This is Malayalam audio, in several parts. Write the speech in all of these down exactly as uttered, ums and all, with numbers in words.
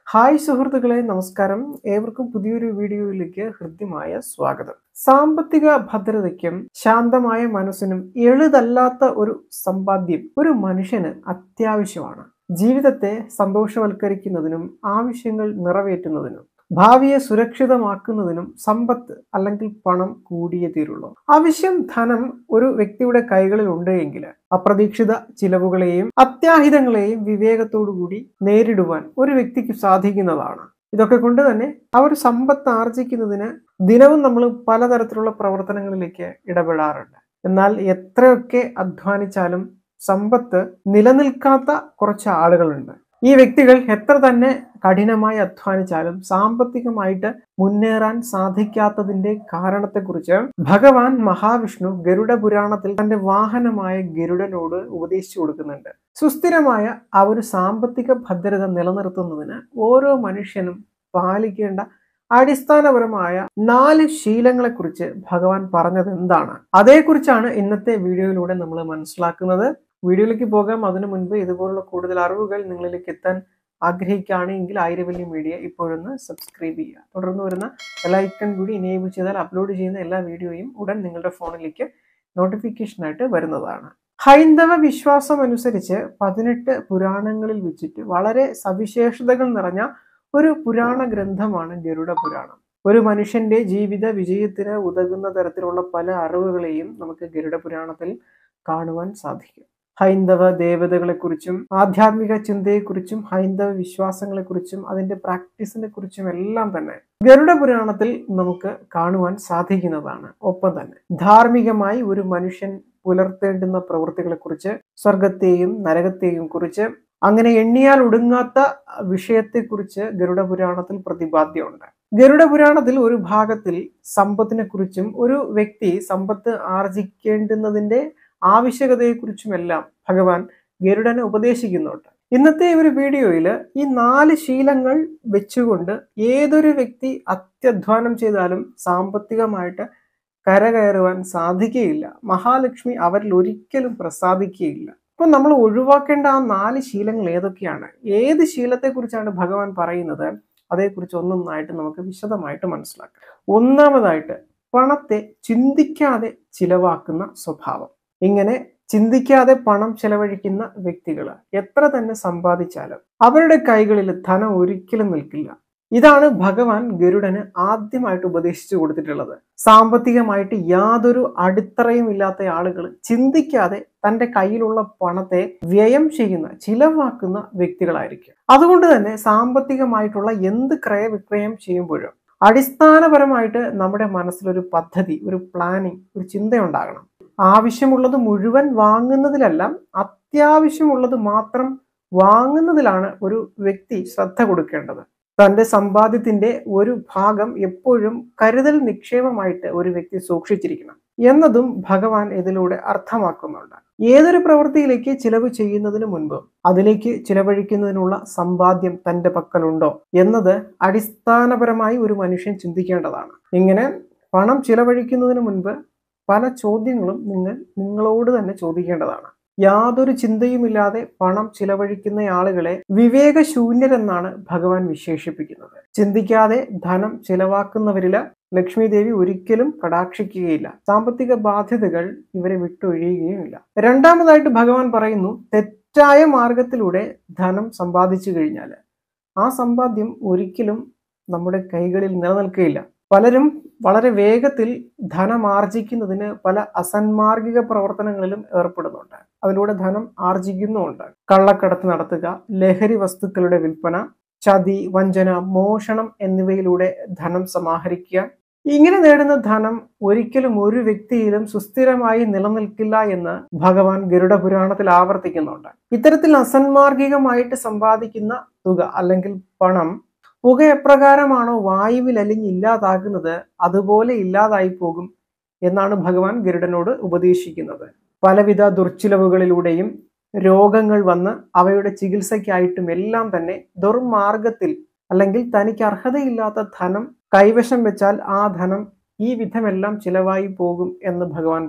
ഹായ് സുഹൃത്തുക്കളെ, നമസ്കാരം. ഏവർക്കും പുതിയൊരു വീഡിയോയിലേക്ക് ഹൃദ്യമായ സ്വാഗതം. സാമ്പത്തിക ഭദ്രതയ്ക്കും ശാന്തമായ മനസ്സിനും എളുതല്ലാത്ത ഒരു സമ്പാദ്യം ഒരു മനുഷ്യന് അത്യാവശ്യമാണ്. ജീവിതത്തെ സന്തോഷവൽക്കരിക്കുന്നതിനും ആവശ്യങ്ങൾ നിറവേറ്റുന്നതിനും ഭാവിയെ സുരക്ഷിതമാക്കുന്നതിനും സമ്പത്ത് അല്ലെങ്കിൽ പണം കൂടിയേ തീരുള്ളൂ. ആവശ്യം ധനം ഒരു വ്യക്തിയുടെ കൈകളിൽ ഉണ്ട് എങ്കിൽ അപ്രതീക്ഷിത ചിലവുകളെയും അത്യാഹിതങ്ങളെയും വിവേകത്തോടുകൂടി നേരിടുവാൻ ഒരു വ്യക്തിക്ക് സാധിക്കുന്നതാണ്. ഇതൊക്കെ കൊണ്ട് തന്നെ ആ ഒരു സമ്പത്ത് ആർജിക്കുന്നതിന് ദിനവും നമ്മൾ പലതരത്തിലുള്ള പ്രവർത്തനങ്ങളിലേക്ക് ഇടപെടാറുണ്ട്. എന്നാൽ എത്രയൊക്കെ അധ്വാനിച്ചാലും സമ്പത്ത് നിലനിൽക്കാത്ത കുറച്ച് ആളുകളുണ്ട്. ഈ വ്യക്തികൾ എത്ര തന്നെ കഠിനമായി അധ്വാനിച്ചാലും സാമ്പത്തികമായിട്ട് മുന്നേറാൻ സാധിക്കാത്തതിന്റെ കാരണത്തെക്കുറിച്ച് ഭഗവാൻ മഹാവിഷ്ണു ഗരുഡ പുരാണത്തിൽ തന്റെ വാഹനമായ ഗരുഡനോട് ഉപദേശിച്ചു കൊടുക്കുന്നുണ്ട്. സുസ്ഥിരമായ ആ ഒരു സാമ്പത്തിക ഭദ്രത നിലനിർത്തുന്നതിന് ഓരോ മനുഷ്യനും പാലിക്കേണ്ട അടിസ്ഥാനപരമായ നാല് ശീലങ്ങളെ കുറിച്ച് ഭഗവാൻ പറഞ്ഞത് എന്താണ്, അതേക്കുറിച്ചാണ് ഇന്നത്തെ വീഡിയോയിലൂടെ നമ്മൾ മനസ്സിലാക്കുന്നത്. വീഡിയോയിലേക്ക് പോകാം. അതിനു മുൻപ് ഇതുപോലുള്ള കൂടുതൽ അറിവുകൾ നിങ്ങളിലേക്ക് എത്താൻ ആഗ്രഹിക്കുകയാണെങ്കിൽ ആയിരവല്ലി മീഡിയ ഇപ്പോഴൊന്ന് സബ്സ്ക്രൈബ് ചെയ്യുക. തുടർന്ന് വരുന്ന ബെല്ലൈക്കൺ കൂടി എനേബിൾ ചെയ്താൽ അപ്ലോഡ് ചെയ്യുന്ന എല്ലാ വീഡിയോയും ഉടൻ നിങ്ങളുടെ ഫോണിലേക്ക് നോട്ടിഫിക്കേഷനായിട്ട് വരുന്നതാണ്. ഹൈന്ദവ വിശ്വാസം അനുസരിച്ച് പതിനെട്ട് പുരാണങ്ങളിൽ വെച്ചിട്ട് വളരെ സവിശേഷതകൾ നിറഞ്ഞ ഒരു പുരാണ ഗ്രന്ഥമാണ് ഗരുഡ പുരാണം. ഒരു മനുഷ്യന്റെ ജീവിത വിജയത്തിന് ഉതകുന്ന തരത്തിലുള്ള പല അറിവുകളെയും നമുക്ക് ഗരുഡ പുരാണത്തിൽ കാണുവാൻ സാധിക്കും. ഹൈന്ദവ ദേവതകളെക്കുറിച്ചും ആധ്യാത്മിക ചിന്തയെക്കുറിച്ചും ഹൈന്ദവ വിശ്വാസങ്ങളെക്കുറിച്ചും അതിന്റെ പ്രാക്ടീസിനെ കുറിച്ചും എല്ലാം തന്നെ ഗരുഡ പുരാണത്തിൽ നമുക്ക് കാണുവാൻ സാധിക്കുന്നതാണ്. ഒപ്പം തന്നെ ധാർമ്മികമായി ഒരു മനുഷ്യൻ പുലർത്തേണ്ടുന്ന പ്രവൃത്തികളെക്കുറിച്ച്, സ്വർഗത്തെയും നരകത്തെയും കുറിച്ച്, അങ്ങനെ എണ്ണിയാൽ ഒടുങ്ങാത്ത വിഷയത്തെക്കുറിച്ച് ഗരുഡ പുരാണത്തിൽ പ്രതിപാദ്യമുണ്ട്. ഗരുഡ പുരാണത്തിൽ ഒരു ഭാഗത്തിൽ സമ്പത്തിനെ കുറിച്ചും ഒരു വ്യക്തി സമ്പത്ത് ആർജിക്കേണ്ടുന്നതിന്റെ ആവശ്യകതയെക്കുറിച്ചുമെല്ലാം ഭഗവാൻ ഗരുഡനെ ഉപദേശിക്കുന്നുണ്ട്. ഇന്നത്തെ ഒരു വീഡിയോയിൽ ഈ നാല് ശീലങ്ങൾ വെച്ചുകൊണ്ട് ഏതൊരു വ്യക്തി അത്യധ്വാനം ചെയ്താലും സാമ്പത്തികമായിട്ട് കരകയറുവാൻ സാധിക്കുകയില്ല. മഹാലക്ഷ്മി അവരിൽ ഒരിക്കലും പ്രസാദിക്കുകയില്ല. അപ്പൊ നമ്മൾ ഒഴിവാക്കേണ്ട ആ നാല് ശീലങ്ങൾ ഏതൊക്കെയാണ്, ഏത് ശീലത്തെക്കുറിച്ചാണ് ഭഗവാൻ പറയുന്നത്, അതേക്കുറിച്ച് ഒന്നൊന്നായിട്ട് നമുക്ക് വിശദമായിട്ട് മനസ്സിലാക്കാം. ഒന്നാമതായിട്ട് പണത്തെ ചിന്തിക്കാതെ ചിലവാക്കുന്ന സ്വഭാവം. ഇങ്ങനെ ചിന്തിക്കാതെ പണം ചെലവഴിക്കുന്ന വ്യക്തികൾ എത്ര തന്നെ സമ്പാദിച്ചാലും അവരുടെ കൈകളിൽ ധനം ഒരിക്കലും നിൽക്കില്ല. ഇതാണ് ഭഗവാൻ ഗരുഡന് ആദ്യമായിട്ട് ഉപദേശിച്ചു കൊടുത്തിട്ടുള്ളത്. സാമ്പത്തികമായിട്ട് യാതൊരു അടിത്തറയും ഇല്ലാത്ത ആളുകൾ ചിന്തിക്കാതെ തന്റെ കയ്യിലുള്ള പണത്തെ വ്യയം ചെയ്യുന്ന, ചിലവാക്കുന്ന വ്യക്തികളായിരിക്കും. അതുകൊണ്ട് തന്നെ സാമ്പത്തികമായിട്ടുള്ള എന്ത് ക്രയവിക്രയം ചെയ്യുമ്പോഴും അടിസ്ഥാനപരമായിട്ട് നമ്മുടെ മനസ്സിലൊരു പദ്ധതി, ഒരു പ്ലാനിങ്, ഒരു ചിന്തയുണ്ടാകണം. ആവശ്യമുള്ളത് മുഴുവൻ വാങ്ങുന്നതിലല്ല, അത്യാവശ്യമുള്ളത് മാത്രം വാങ്ങുന്നതിലാണ് ഒരു വ്യക്തി ശ്രദ്ധ കൊടുക്കേണ്ടത്. തന്റെ സമ്പാദ്യത്തിന്റെ ഒരു ഭാഗം എപ്പോഴും കരുതൽ നിക്ഷേപമായിട്ട് ഒരു വ്യക്തി സൂക്ഷിച്ചിരിക്കണം എന്നതും ഭഗവാൻ ഇതിലൂടെ അർത്ഥമാക്കുന്നുണ്ട്. ഏതൊരു പ്രവൃത്തിയിലേക്ക് ചിലവ് ചെയ്യുന്നതിന് മുൻപ് അതിലേക്ക് ചിലവഴിക്കുന്നതിനുള്ള സമ്പാദ്യം തന്റെ പക്കലുണ്ടോ എന്നത് അടിസ്ഥാനപരമായി ഒരു മനുഷ്യൻ ചിന്തിക്കേണ്ടതാണ്. ഇങ്ങനെ പണം ചിലവഴിക്കുന്നതിന് മുൻപ് പല ചോദ്യങ്ങളും നിങ്ങൾ നിങ്ങളോട് തന്നെ ചോദിക്കേണ്ടതാണ്. യാതൊരു ചിന്തയുമില്ലാതെ പണം ചിലവഴിക്കുന്ന ആളുകളെ വിവേകശൂന്യരെന്നാണ് ഭഗവാൻ വിശേഷിപ്പിക്കുന്നത്. ചിന്തിക്കാതെ ധനം ചിലവാക്കുന്നവരില് ലക്ഷ്മി ദേവി ഒരിക്കലും കടാക്ഷിക്കുകയില്ല. സാമ്പത്തിക ബാധ്യതകൾ ഇവരെ വിട്ടൊഴിയുകയുമില്ല. രണ്ടാമതായിട്ട് ഭഗവാൻ പറയുന്നു, തെറ്റായ മാർഗത്തിലൂടെ ധനം സമ്പാദിച്ചു കഴിഞ്ഞാൽ ആ സമ്പാദ്യം ഒരിക്കലും നമ്മുടെ കൈകളിൽ നിലനിൽക്കുകയില്ല. പലരും വളരെ വേഗത്തിൽ ധനം ആർജിക്കുന്നതിന് പല അസന്മാർഗിക പ്രവർത്തനങ്ങളിലും ഏർപ്പെടുന്നുണ്ട്. അതിലൂടെ ധനം ആർജിക്കുന്നുമുണ്ട്. കള്ളക്കടത്ത് നടത്തുക, ലഹരി വസ്തുക്കളുടെ വിൽപ്പന, ചതി, വഞ്ചന, മോഷണം എന്നിവയിലൂടെ ധനം സമാഹരിക്കുക. ഇങ്ങനെ നേടുന്ന ധനം ഒരിക്കലും ഒരു വ്യക്തിയിലും സുസ്ഥിരമായി നിലനിൽക്കില്ല എന്ന് ഭഗവാൻ ഗരുഡ പുരാണത്തിൽ ആവർത്തിക്കുന്നുണ്ട്. ഇത്തരത്തിൽ അസന്മാർഗികമായിട്ട് സമ്പാദിക്കുന്ന തുക അല്ലെങ്കിൽ പണം പുക എപ്രകാരമാണോ വായുവിൽ അലിഞ്ഞില്ലാതാകുന്നത് അതുപോലെ ഇല്ലാതായി പോകും എന്നാണ് ഭഗവാൻ ഗരുഡനോട് ഉപദേശിക്കുന്നത്. പലവിധ ദുർച്ചിലവുകളിലൂടെയും രോഗങ്ങൾ വന്ന് അവയുടെ ചികിത്സയ്ക്കായിട്ടും എല്ലാം തന്നെ ദുർമാർഗത്തിൽ അല്ലെങ്കിൽ തനിക്ക് അർഹതയില്ലാത്ത ധനം കൈവശം വെച്ചാൽ ആ ധനം ഈ വിധമെല്ലാം ചിലവായി പോകും എന്ന് ഭഗവാൻ പറയുന്നു.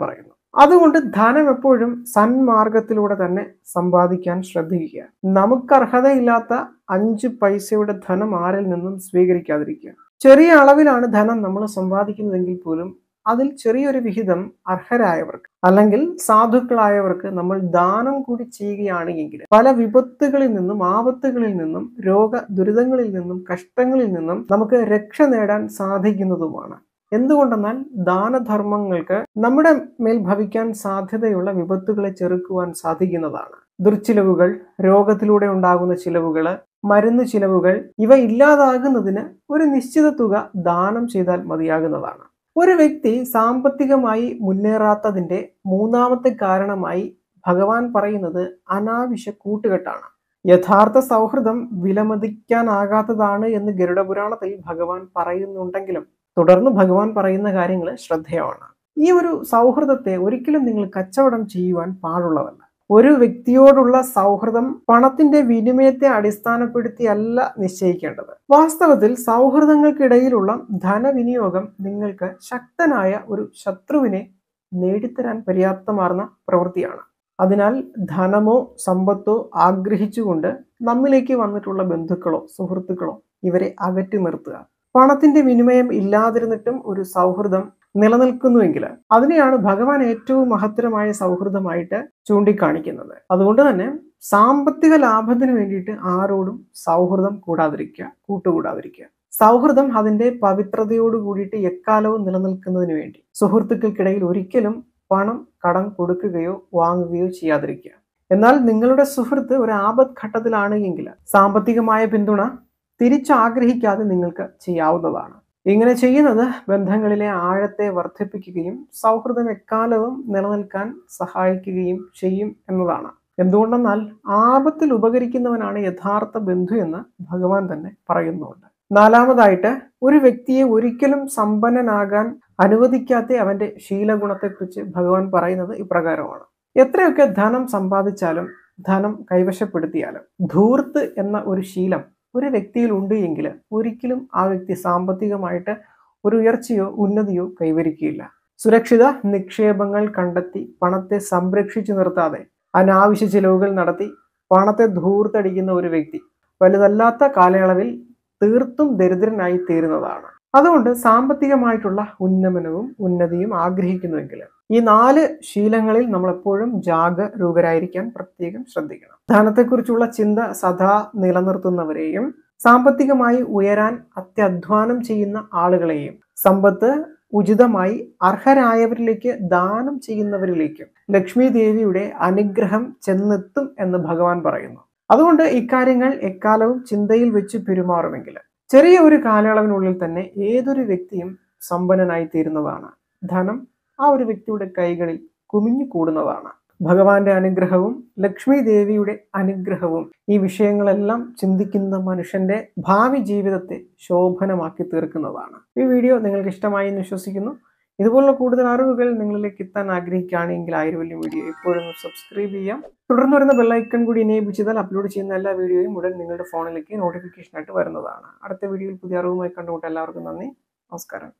അതുകൊണ്ട് ധനം എപ്പോഴും സന്മാർഗത്തിലൂടെ തന്നെ സമ്പാദിക്കാൻ ശ്രദ്ധിക്കുക. നമുക്ക് അർഹതയില്ലാത്ത അഞ്ച് പൈസയുടെ ധനം ആരിൽ നിന്നും സ്വീകരിക്കാതിരിക്കുക. ചെറിയ അളവിലാണ് ധനം നമ്മൾ സമ്പാദിക്കുന്നതെങ്കിൽ പോലും അതിൽ ചെറിയൊരു വിഹിതം അർഹരായവർക്ക് അല്ലെങ്കിൽ സാധുക്കളായവർക്ക് നമ്മൾ ദാനം കൂടി ചെയ്യുകയാണ് എങ്കിൽ പല വിപത്തുകളിൽ നിന്നും ആപത്തുകളിൽ നിന്നും രോഗ ദുരിതങ്ങളിൽ നിന്നും കഷ്ടങ്ങളിൽ നിന്നും നമുക്ക് രക്ഷ നേടാൻ സാധിക്കുന്നതുമാണ്. എന്തുകൊണ്ടെന്നാൽ ദാനധർമ്മങ്ങൾക്ക് നമ്മുടെ മേൽ ഭവിക്കാൻ സാധ്യതയുള്ള വിപത്തുകളെ ചെറുക്കുവാൻ സാധിക്കുന്നതാണ്. ദുർച്ചിലവുകൾ, രോഗത്തിലൂടെ ഉണ്ടാകുന്ന ചിലവുകൾ, മരുന്ന് ചിലവുകൾ ഇവ ഇല്ലാതാകുന്നതിന് ഒരു നിശ്ചിത തുക ദാനം ചെയ്താൽ മതിയാകുന്നതാണ്. ഒരു വ്യക്തി സാമ്പത്തികമായി മുന്നേറാത്തതിന്റെ മൂന്നാമത്തെ കാരണമായി ഭഗവാൻ പറയുന്നത് അനാവശ്യ കൂട്ടുകെട്ടാണ്. യഥാർത്ഥ സൗഹൃദം വിലമതിക്കാനാകാത്തതാണ് എന്ന് ഗരുഡപുരാണത്തിൽ ഭഗവാൻ പറയുന്നുണ്ടെങ്കിലും തുടർന്ന് ഭഗവാൻ പറയുന്ന കാര്യങ്ങൾ ശ്രദ്ധേയമാണ്. ഈ ഒരു സൗഹൃദത്തെ ഒരിക്കലും നിങ്ങൾ കച്ചവടം ചെയ്യുവാൻ പാടുള്ളതല്ല. ഒരു വ്യക്തിയോടുള്ള സൗഹൃദം പണത്തിന്റെ വിനിമയത്തെ അടിസ്ഥാനപ്പെടുത്തിയല്ല നിശ്ചയിക്കേണ്ടത്. വാസ്തവത്തിൽ സൗഹൃദങ്ങൾക്കിടയിലുള്ള ധനവിനിയോഗം നിങ്ങൾക്ക് ശക്തനായ ഒരു ശത്രുവിനെ നേടിത്തരാൻ പര്യാപ്തമാർന്ന പ്രവൃത്തിയാണ്. അതിനാൽ ധനമോ സമ്പത്തോ ആഗ്രഹിച്ചുകൊണ്ട് നമ്മിലേക്ക് വന്നിട്ടുള്ള ബന്ധുക്കളോ സുഹൃത്തുക്കളോ ഇവരെ അകറ്റി നിർത്തുക. പണത്തിന്റെ വിനിമയം ഇല്ലാതിരുന്നിട്ടും ഒരു സൗഹൃദം നിലനിൽക്കുന്നുവെങ്കിൽ അതിനെയാണ് ഭഗവാൻ ഏറ്റവും മഹത്തരമായ സൗഹൃദമായിട്ട് ചൂണ്ടിക്കാണിക്കുന്നത്. അതുകൊണ്ട് തന്നെ സാമ്പത്തിക ലാഭത്തിന് വേണ്ടിയിട്ട് ആരോടും സൗഹൃദം കൂടാതിരിക്കുക, കൂട്ടുകൂടാതിരിക്കുക. സൗഹൃദം അതിന്റെ പവിത്രതയോട് കൂടിയിട്ട് എക്കാലവും നിലനിൽക്കുന്നതിന് വേണ്ടി സുഹൃത്തുക്കൾക്കിടയിൽ ഒരിക്കലും പണം കടം കൊടുക്കുകയോ വാങ്ങുകയോ ചെയ്യാതിരിക്കുക. എന്നാൽ നിങ്ങളുടെ സുഹൃത്ത് ഒരു ആപത് ഘട്ടത്തിലാണ് എങ്കിൽ സാമ്പത്തികമായ പിന്തുണ തിരിച്ചാഗ്രഹിക്കാതെ നിങ്ങൾക്ക് ചെയ്യാവുന്നതാണ്. ഇങ്ങനെ ചെയ്യുന്നത് ബന്ധങ്ങളിലെ ആഴത്തെ വർദ്ധിപ്പിക്കുകയും സൗഹൃദം എക്കാലവും നിലനിൽക്കാൻ സഹായിക്കുകയും ചെയ്യും എന്നതാണ്. എന്തുകൊണ്ടെന്നാൽ ആപത്തിൽ ഉപകരിക്കുന്നവനാണ് യഥാർത്ഥ ബന്ധു എന്ന് ഭഗവാൻ തന്നെ പറയുന്നുണ്ട്. നാലാമതായിട്ട് ഒരു വ്യക്തിയെ ഒരിക്കലും സമ്പന്നനാകാൻ അനുവദിക്കാത്ത അവന്റെ ശീലഗുണത്തെക്കുറിച്ച് ഭഗവാൻ പറയുന്നത് ഇപ്രകാരമാണ്. എത്രയൊക്കെ ധനം സമ്പാദിച്ചാലും ധനം കൈവശപ്പെടുത്തിയാലും ധൂർത്ത് എന്ന ഒരു ശീലം ഒരു വ്യക്തിയിൽ ഉണ്ട് എങ്കിൽ ഒരിക്കലും ആ വ്യക്തി സാമ്പത്തികമായിട്ട് ഒരു ഉയർച്ചയോ ഉന്നതിയോ കൈവരിക്കുകയില്ല. സുരക്ഷിത നിക്ഷേപങ്ങൾ കണ്ടെത്തി പണത്തെ സംരക്ഷിച്ചു നിർത്താതെ അനാവശ്യ ചിലവുകൾ നടത്തി പണത്തെ ധൂർത്തടിക്കുന്ന ഒരു വ്യക്തി വലുതല്ലാത്ത കാലയളവിൽ തീർത്തും ദരിദ്രനായി തീരുന്നതാണ്. അതുകൊണ്ട് സാമ്പത്തികമായിട്ടുള്ള ഉന്നമനവും ഉന്നതിയും ആഗ്രഹിക്കുന്നുവെങ്കിൽ ഈ നാല് ശീലങ്ങളിൽ നമ്മൾ എപ്പോഴും ജാഗരൂകരായിരിക്കാൻ പ്രത്യേകം ശ്രദ്ധിക്കണം. ധനത്തെക്കുറിച്ചുള്ള ചിന്ത സദാ നിലനിർത്തുന്നവരെയും സാമ്പത്തികമായി ഉയരാൻ അത്യധ്വാനം ചെയ്യുന്ന ആളുകളെയും സമ്പത്ത് ഉചിതമായി അർഹരായവരിലേക്ക് ദാനം ചെയ്യുന്നവരിലേക്കും ലക്ഷ്മി ദേവിയുടെ അനുഗ്രഹം ചെന്നെത്തും എന്ന് ഭഗവാൻ പറയുന്നു. അതുകൊണ്ട് ഇക്കാര്യങ്ങൾ എക്കാലവും ചിന്തയിൽ വെച്ച് പെരുമാറുമെങ്കിൽ ചെറിയ ഒരു കാലയളവിനുള്ളിൽ തന്നെ ഏതൊരു വ്യക്തിയും സമ്പന്നനായി തീരുന്നതാണ്. ധനം ആ ഒരു വ്യക്തിയുടെ കൈകളിൽ കുമിഞ്ഞു കൂടുന്നതാണ്. ഭഗവാന്റെ അനുഗ്രഹവും ലക്ഷ്മി ദേവിയുടെ അനുഗ്രഹവും ഈ വിഷയങ്ങളെല്ലാം ചിന്തിക്കുന്ന മനുഷ്യന്റെ ഭാവി ജീവിതത്തെ ശോഭനമാക്കി തീർക്കുന്നതാണ്. ഈ വീഡിയോ നിങ്ങൾക്ക് ഇഷ്ടമായി എന്ന് വിശ്വസിക്കുന്നു. ഇതുപോലുള്ള കൂടുതൽ അറിവുകൾ നിങ്ങളിലേക്ക് എത്താൻ ആഗ്രഹിക്കുകയാണെങ്കിൽ ആയിരവല്യം വീഡിയോ എപ്പോഴും സബ്സ്ക്രൈബ് ചെയ്യാം. തുടർന്ന് വരുന്ന ബെല്ലൈക്കൺ കൂടി എനേബിൾ ചെയ്താൽ അപ്ലോഡ് ചെയ്യുന്ന എല്ലാ വീഡിയോയും ഉടൻ നിങ്ങളുടെ ഫോണിലേക്ക് നോട്ടിഫിക്കേഷൻ ആയിട്ട് വരുന്നതാണ്. അടുത്ത വീഡിയോയിൽ പുതിയ അറിവുമായി കണ്ടുമുട്ടാം. എല്ലാവർക്കും നന്ദി, നമസ്കാരം.